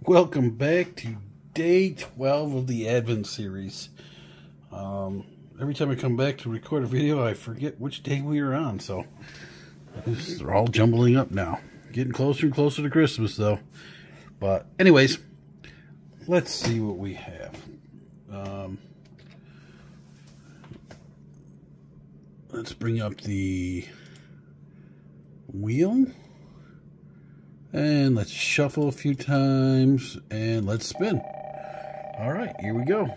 Welcome back to day 12 of the Advent series. Every time I come back to record a video, I forget which day we are on, so they're all jumbling up now. Getting closer and closer to Christmas, though. But anyways, let's see what we have. Let's bring up the wheel. And let's shuffle a few times, and let's spin. All right, here we go.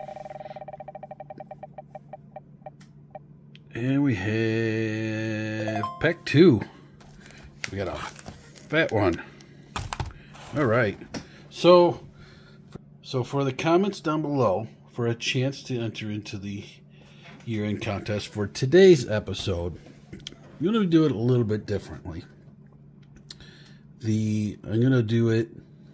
And we have pack 2. We got a fat one. All right. So for the comments down below, for a chance to enter into the year-end contest for today's episode, I'm going to do it a little bit differently. I'm going to do it,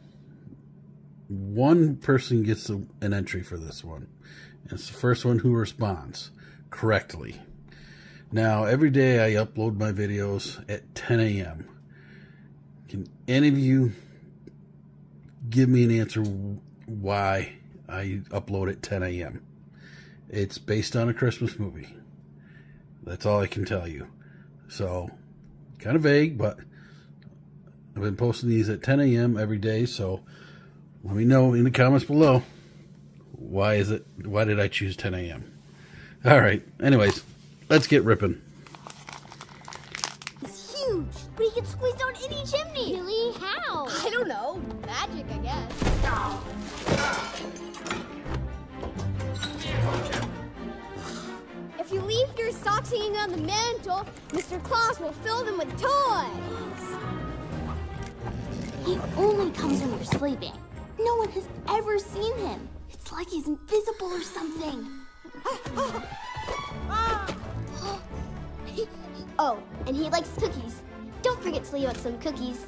one person gets an entry for this one. It's the first one who responds correctly. Now, every day I upload my videos at 10 a.m. Can any of you give me an answer why I upload at 10 a.m.? It's based on a Christmas movie. That's all I can tell you. So, kind of vague, but I've been posting these at 10 a.m. every day, so let me know in the comments below why did I choose 10 a.m. Alright, anyways, let's get ripping. It's huge, but he can squeeze down any chimney. Really? How? I don't know. Magic, I guess. If you leave your socks hanging on the mantle, Mr. Klaus will fill them with toys. He only comes when you're sleeping. No one has ever seen him. It's like he's invisible or something. Oh, and he likes cookies. Don't forget to leave out some cookies.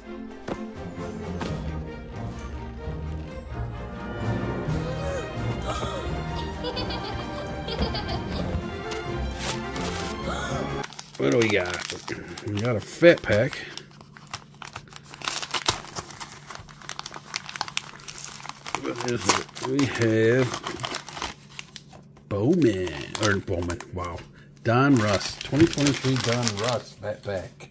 What do we got? We got a fat pack. What is it? We have Bowman. Wow. Don Russ. 2023 Don Russ fat pack.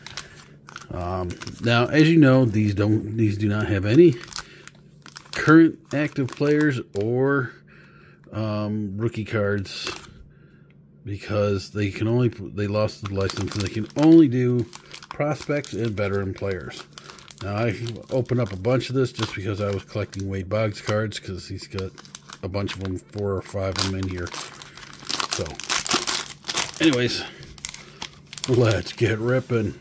Now, as you know, these do not have any current active players or rookie cards, because they lost the license and they can only do prospects and veteran players. Now, I opened up a bunch of this just because I was collecting Wade Boggs cards, because he's got a bunch of them, 4 or 5 of them in here. So, anyways, let's get ripping.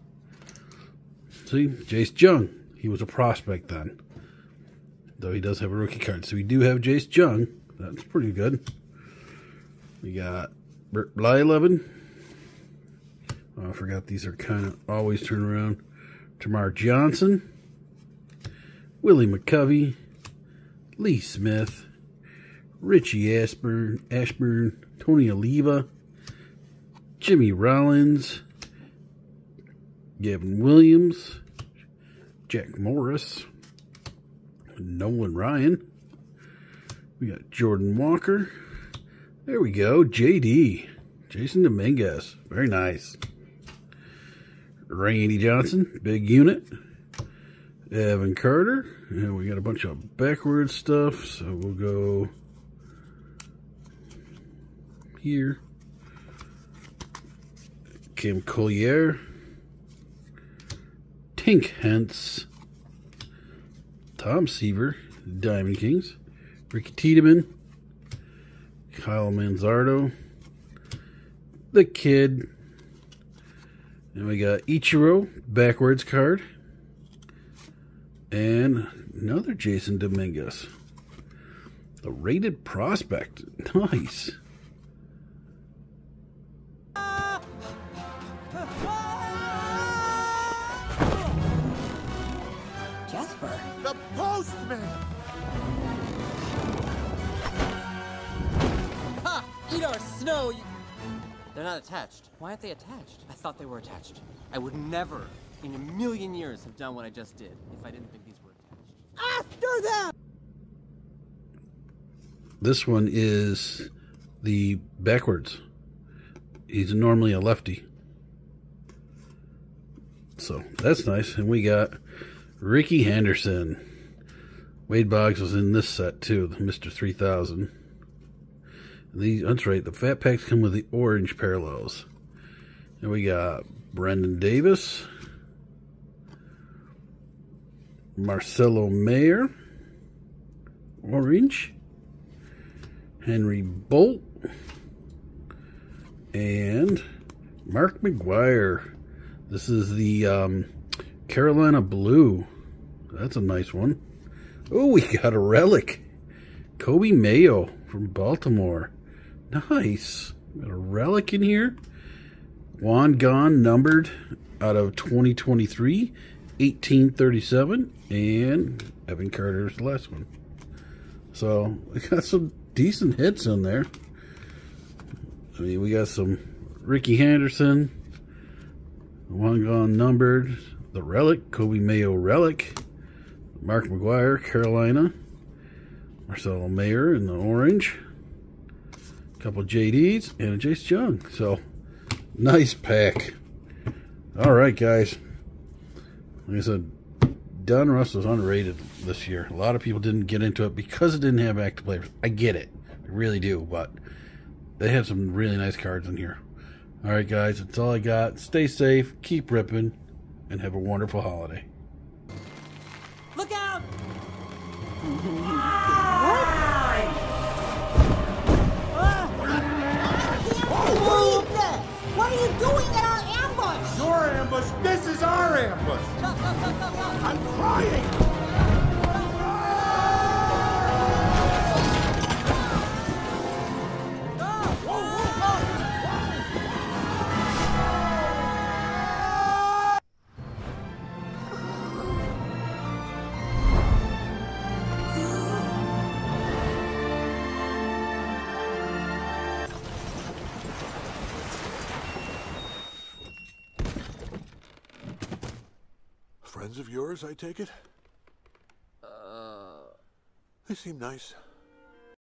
See, Jace Jung. He was a prospect then, though he does have a rookie card. So we do have Jace Jung. That's pretty good. We got Bert Blyleven. Oh, I forgot these are kind of always turn around. Tamar Johnson, Willie McCovey, Lee Smith, Richie Ashburn, Tony Oliva, Jimmy Rollins, Gavin Williams, Jack Morris, Nolan Ryan. We got Jordan Walker. There we go, JD, Jason Dominguez. Very nice. Randy Johnson, big unit. Evan Carter. And we got a bunch of backwards stuff, so we'll go here. Kim Collier. Tink Hentz. Tom Seaver, Diamond Kings. Ricky Tiedemann. Kyle Manzardo. The Kid. And we got Ichiro, backwards card. And another Jason Dominguez. The rated prospect. Nice. Jasper. The postman! Ha! Eat our snow! They're not attached. Why aren't they attached? I thought they were attached. I would never in a million years have done what I just did if I didn't think these were attached. After them! This one is the backwards. He's normally a lefty. So that's nice. And we got Ricky Henderson. Wade Boggs was in this set too, the Mr. 3000. That's right, the Fat Packs come with the orange parallels. And we got Brendan Davis, Marcelo Mayer, orange, Henry Bolt, and Mark McGuire. This is the Carolina Blue. That's a nice one. Oh, we got a relic. Kobe Mayo from Baltimore. Nice. Got a relic in here. Juan Gone numbered out of 2023, 1837, and Evan Carter's the last one. So we got some decent hits in there. I mean, we got some Ricky Henderson, Juan Gone numbered, the relic, Kobe Mayo relic, Mark McGuire, Carolina, Marcelo Mayer in the orange, a couple JDs, and a Jace Jung. So nice pack. All right, guys. Like I said, Don Russ was underrated this year. A lot of people didn't get into it because it didn't have active players. I get it. I really do. But they have some really nice cards in here. All right, guys. That's all I got. Stay safe. Keep ripping. And have a wonderful holiday. Look out! What are you doing in our ambush? Your ambush. This is our ambush. Stop, stop, stop, stop, stop. I'm crying. Friends of yours, I take it? They seem nice.